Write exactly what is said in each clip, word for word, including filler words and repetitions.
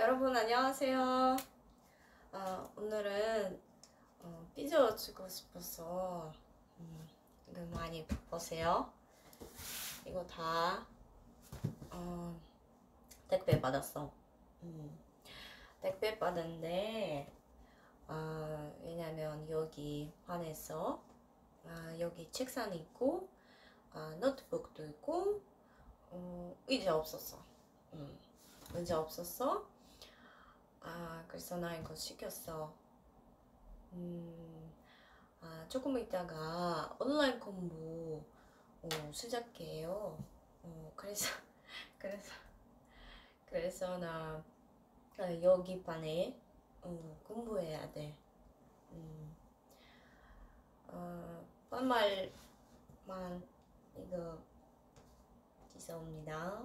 여러분 안녕하세요. 어, 오늘은 어, 삐져주고 싶어서 음, 이거 많이 보세요. 이거 다 어, 택배 받았어. 음, 택배 받은데 어, 왜냐면 여기 안에서 어, 여기 책상 있고 어, 노트북도 있고 어, 의자 없었어. 음, 의자 없었어. 아, 그래서 나 이거 시켰어. 음, 아, 조금 있다가 온라인 공부 어, 시작해요. 어, 그래서, 그래서, 그래서 나 아, 여기 반에 어, 공부해야 돼. 음, 어, 반말만 이거 죄송합니다.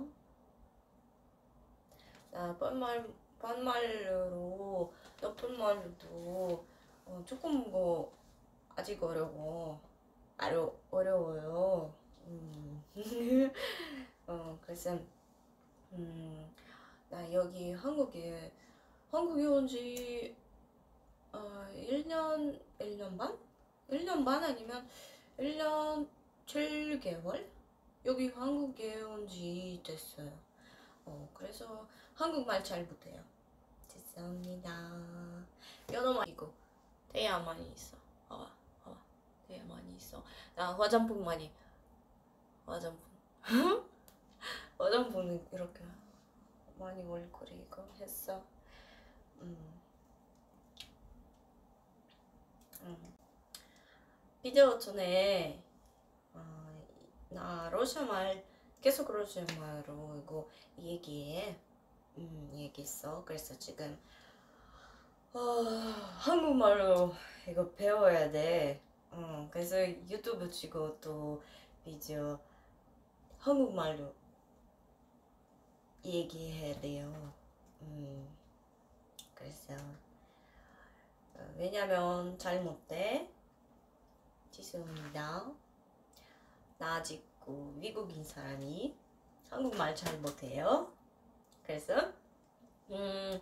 나 반말 반말로 높은 말도 어, 조금 뭐 아직 어려워. 어려 어려워요. 음. 어 그래서 음, 나 여기 한국에 한국에 온지 어, 일 년 일 년 반? 일 년 반 아니면 일 년 칠 개월? 여기 한국에 온지 됐어요. 어 그래서 한국말 잘 못해요. 죄송합니다. 연어만 이거 대야 많이 있어. 봐봐, 봐봐. 대야 많이 있어. 나 화장품 많이 화장품. 화장품은 이렇게 많이 얼굴에 이거 했어. 음. 음. 비디오 전에 어, 나 러시아 말 계속 러시아 말로 이거 얘기해. 음, 얘기했어. 그래서 지금 어, 한국말로 이거 배워야 돼. 어, 그래서 유튜브 치고 또 비디오 한국말로 얘기해야 돼요. 음, 그래서 어, 왜냐면 잘 못해. 죄송합니다. 나 아직 그 미국인 사람이 한국말 잘 못해요. 그래서 음,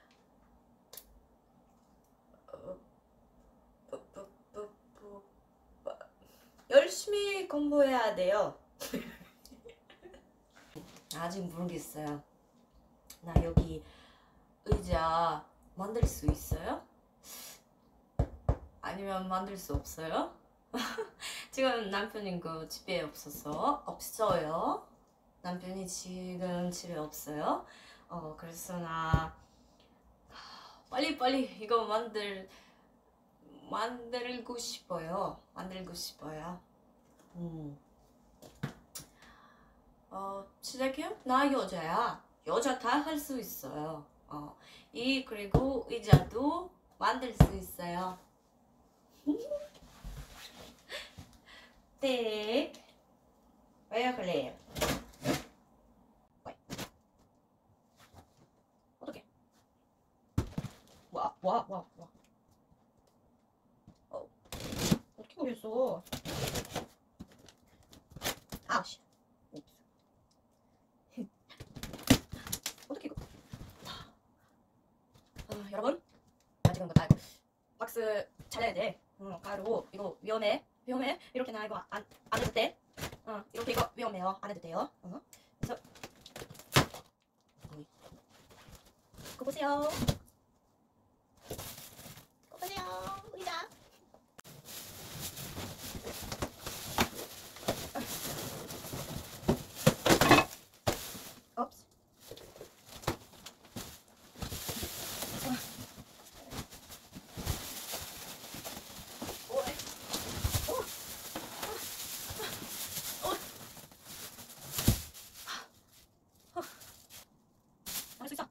어, 뿌, 뿌, 뿌, 뿌, 뿌, 열심히 공부해야 돼요. 아직 모르겠어요. 나 여기 의자 만들 수 있어요? 아니면 만들 수 없어요? 지금 남편이 그 집에 없어서 없어요. 남편이 지금 집에 없어요. 어 그래서 나 빨리 빨리 이거 만들 만들고 싶어요. 만들고 싶어요. 음. 어 시작해요? 나 여자야. 여자 다 할 수 있어요. 어 이 그리고 의자도 만들 수 있어요. 네. 왜 그래요? 어떻게? 와, 와, 와, 와. 어, 어떻게 걸렸어? 아우씨. 어떻게 이거? 아, 여러분, 나 지금 나 박스 잘해야 돼. 응, 가루 이거 위험해, 위험해. 이렇게 나 이거 안, 안 해도 돼. 어, 이렇게 이거 위험해요. 안 해도 돼요. 어. 그래서 이거 보세요. 이거 보세요. 의자. 옵스. 할 수 있어.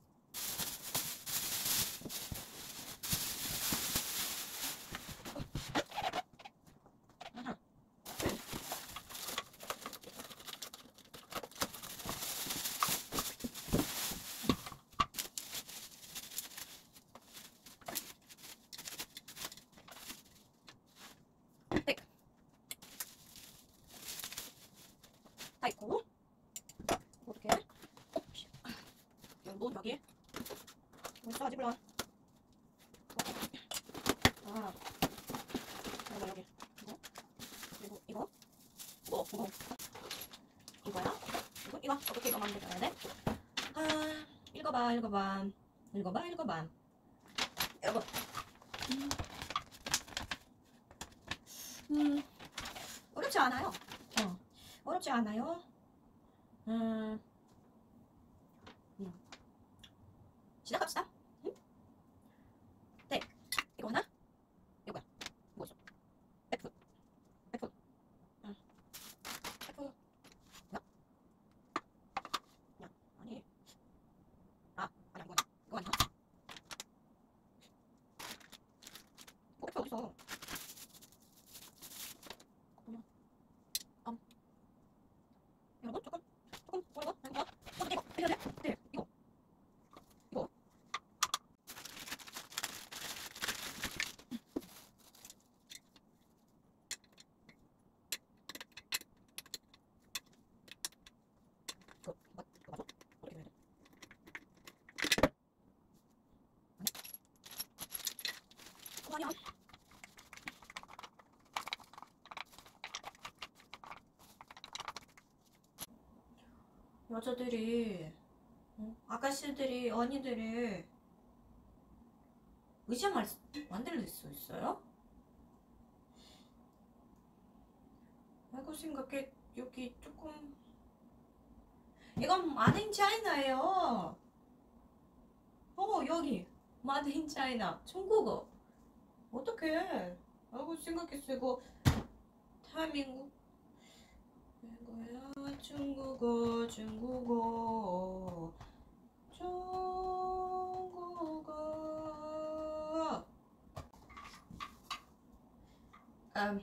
네. 다 있고 어떻게? 어, 씨. 이거 여기 어딨어? 아직 몰라. 아, 여기 여기. 이거 그리고 이거 이거 이거 이거야? 이거 이거 어떻게 이거 만들어야 돼? 아, 읽어봐 읽어봐 읽어봐 읽어봐. 여러분. 음, 음 어렵지 않아요. 어, 어렵지 않아요. 음, 음. 시작합시다. 음? 네, 이거 하나, 이거야. 뭐죠? F, F, 음, F, 야, 야, 아니, 아, 아니 이거 아니야. 이거 아니야. 뭐 F 어디서? 뭐냐? 음, 여러분 조금, 조금 어려워. 이거, 어, 이거, 이거, 이거, 네, 이거, 이거. 이거, 이거, 이거 맞아? 어떻게 해야 돼? 이거 아니야. 여자들이, 어? 아가씨들이, 언니들이 의자 말, 만들 수 있어요? 알고 생각해. 여기 조금, 이건 Made in China예요. 어, 여기 Made in China 중국어. 어떡해. 알고 생각했어. 이거 대한민국 이거야. 중국어 중국어 중국어. 음,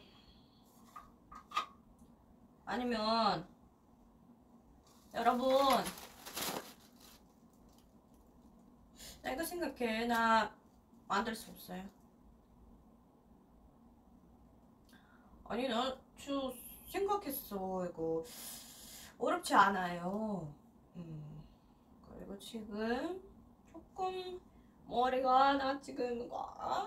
아니면 여러분, 나 이거 생각해. 나 만들 수 없어요. 아니, 나 저 생각했어. 이거 어렵지 않아요. 음, 그리고 지금 조금 머리가 나 지금 아,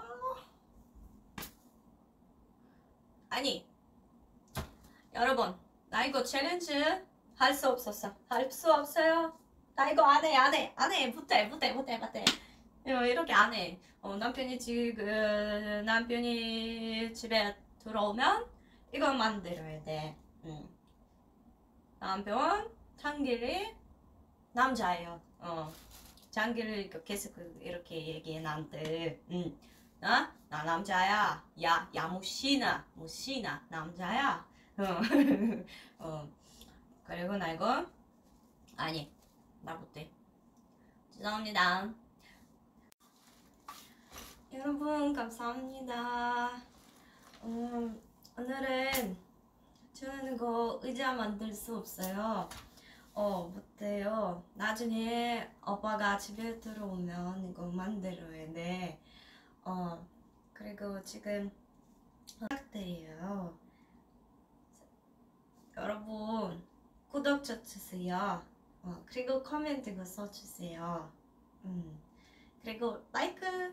아니 여러분, 나 이거 챌린지 할 수 없었어. 할 수 없어요. 나 이거 안 해, 안 해, 안 해. 못해, 못해, 못해, 못해. 이렇게 안 해. 어, 남편이 지금, 남편이 집에 들어오면 이거 만들어야 돼. 응. 남편, 장길이 남자예요. 어. 장길이 계속 이렇게 얘기해, 나한테. 응. 나? 나 남자야. 야, 야, 무시나. 무시나. 남자야. 어. 어. 그리고 나 이거 아니 나 못해. 죄송합니다. 여러분 감사합니다. 음, 오늘은 저는 이거 의자 만들 수 없어요. 어 못해요. 나중에 오빠가 집에 들어오면 이거 만들어야 돼. 어 그리고 지금 부탁드려요. 여러분 구독 쳐주세요. 어, 그리고 코멘트도 써주세요. 음. 그리고 라이크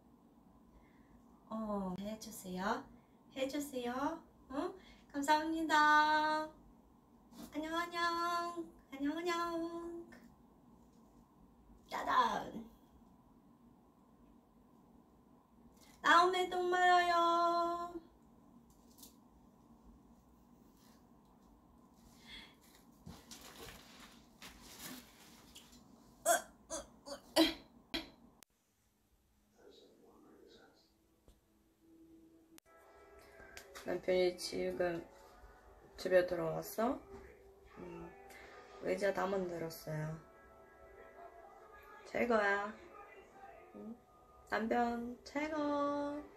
어, 해주세요. 해주세요. 어? 감사합니다. 안녕 안녕. 안녕 안녕. 짜잔. 다음에 또 봐요. 남편이 지금 집에 들어왔어. 음, 의자 다 만들었어요. 최고야. 음, 남편 최고.